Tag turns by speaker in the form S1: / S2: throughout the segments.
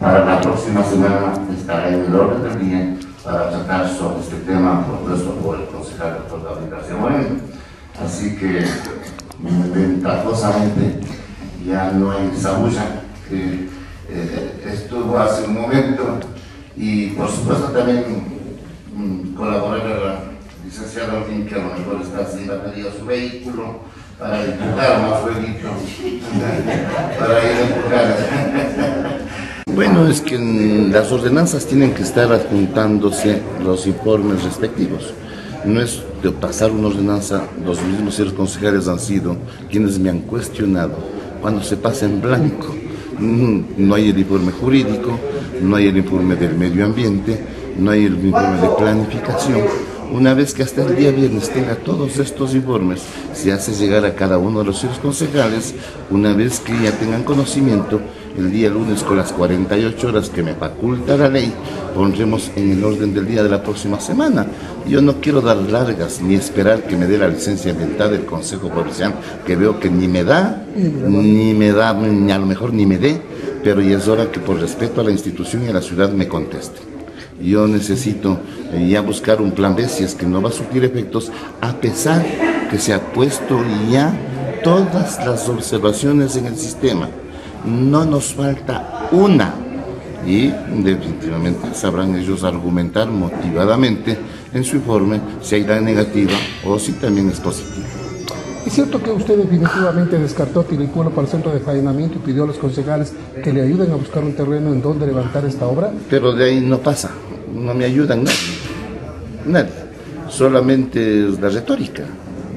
S1: para la próxima semana estará en el orden del día para tratar sobre este tema propuesto por el concejal doctor Gabriel García Moreno. Así que ventajosamente ya no hay esa bulla que estuvo hace un momento, y por supuesto también colaborar a la licenciada Olguín, que a lo mejor está sin batería su vehículo, para empujar más fueguito, para ir a empujar. Bueno, es que las ordenanzas tienen que estar adjuntándose los informes respectivos. No es de pasar una ordenanza, los mismos señores concejales han sido quienes me han cuestionado cuando se pasa en blanco. No hay el informe jurídico, no hay el informe del medio ambiente, no hay el informe de planificación. Una vez que hasta el día viernes tenga todos estos informes, se hace llegar a cada uno de los señores concejales. Una vez que ya tengan conocimiento, el día lunes, con las 48 horas que me faculta la ley, pondremos en el orden del día de la próxima semana. Yo no quiero dar largas ni esperar que me dé la licencia ambiental del Consejo Provincial, que veo que ni me da, ni a lo mejor ni me dé, pero ya es hora que, por respeto a la institución y a la ciudad, me conteste. Yo necesito ya buscar un plan B si es que no va a surtir efectos, a pesar que se ha puesto ya todas las observaciones en el sistema. No nos falta una, y definitivamente sabrán ellos argumentar motivadamente en su informe si hay la negativa o si también es positiva.
S2: ¿Es cierto que usted definitivamente descartó Tilicuelo para el centro de faenamiento y pidió a los concejales que le ayuden a buscar un terreno en donde levantar esta obra?
S1: Pero de ahí no pasa, no me ayudan nadie, solamente es la retórica.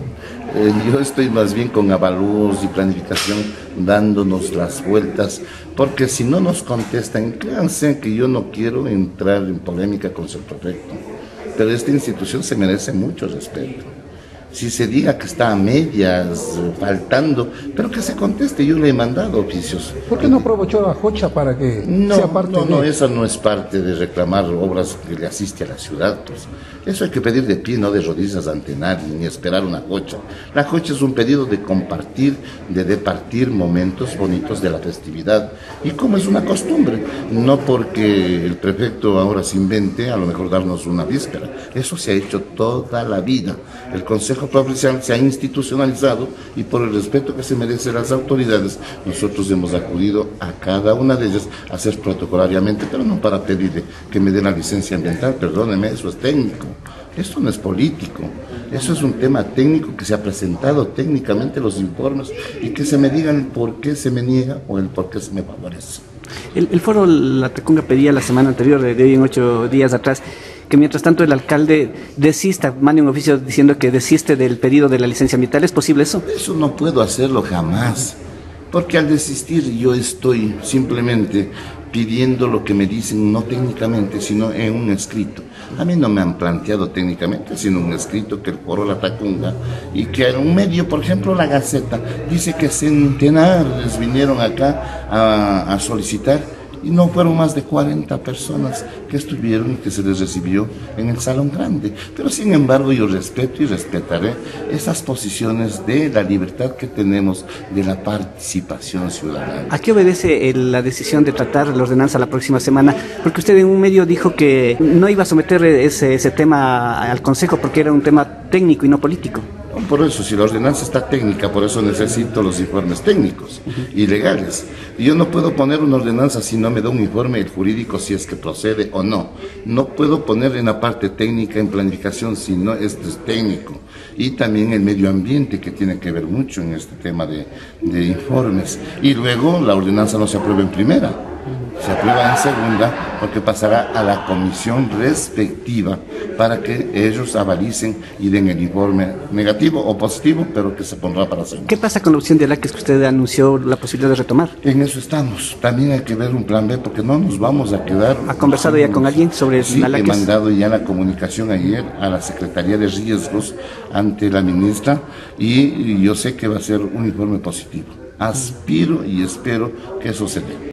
S1: Yo estoy más bien con avalúos y planificación dándonos las vueltas, porque si no nos contestan, créanse que yo no quiero entrar en polémica con su prefecto, pero esta institución se merece mucho respeto. Si se diga que está a medias, faltando, pero que se conteste. Yo le he mandado oficios.
S2: ¿Por qué no aprovechó la jocha para que sea parte
S1: No, eso no es parte de reclamar obras que le asiste a la ciudad, pues. Eso hay que pedir de pie, no de rodillas ante nadie, ni esperar una jocha. La jocha es un pedido de compartir, de departir momentos bonitos de la festividad. Y como es una costumbre, no porque el prefecto ahora se invente, a lo mejor darnos una víspera. Eso se ha hecho toda la vida. El Consejo Provincial se ha institucionalizado, y por el respeto que se merecen las autoridades, nosotros hemos acudido a cada una de ellas a hacer protocolariamente, pero no para pedirle que me den la licencia ambiental. Perdóneme, eso es técnico, esto no es político, eso es un tema técnico que se ha presentado técnicamente los informes, y que se me digan el por qué se me niega o el por qué se me favorece.
S3: El foro La Tacunga pedía la semana anterior, de hoy en 8 días atrás, que mientras tanto el alcalde desista, mande un oficio diciendo que desiste del pedido de la licencia ambiental. ¿Es posible eso?
S1: Eso no puedo hacerlo jamás, porque al desistir yo estoy simplemente pidiendo lo que me dicen, no técnicamente, sino en un escrito. A mí no me han planteado técnicamente, sino un escrito que el foro La Tacunga, y que en un medio, por ejemplo La Gaceta, dice que centenares vinieron acá a solicitar, y no fueron más de 40 personas que estuvieron y que se les recibió en el Salón Grande. Pero sin embargo yo respeto y respetaré esas posiciones de la libertad que tenemos de la participación ciudadana.
S3: ¿A qué obedece la decisión de tratar la ordenanza la próxima semana? Porque usted en un medio dijo que no iba a someter ese tema al Consejo porque era un tema técnico y no político.
S1: Por eso, si la ordenanza está técnica, por eso necesito los informes técnicos y legales. Y yo no puedo poner una ordenanza si no me da un informe jurídico si es que procede o no. No puedo poner en la parte técnica, en planificación, si no esto es técnico. Y también el medio ambiente, que tiene que ver mucho en este tema de informes. Y luego la ordenanza no se aprueba en primera, se aprueba en segunda, porque pasará a la comisión respectiva para que ellos avalicen y den el informe negativo o positivo, pero que se pondrá para segunda.
S3: ¿Qué pasa con la opción de Alaques que usted anunció la posibilidad de retomar?
S1: En eso estamos. También hay que ver un plan B, porque no nos vamos a quedar.
S3: ¿Ha conversado ya con alguien sobre
S1: sí,
S3: Alaques?
S1: He mandado ya la comunicación ayer a la Secretaría de Riesgos ante la ministra, y yo sé que va a ser un informe positivo. Aspiro y espero que eso se dé.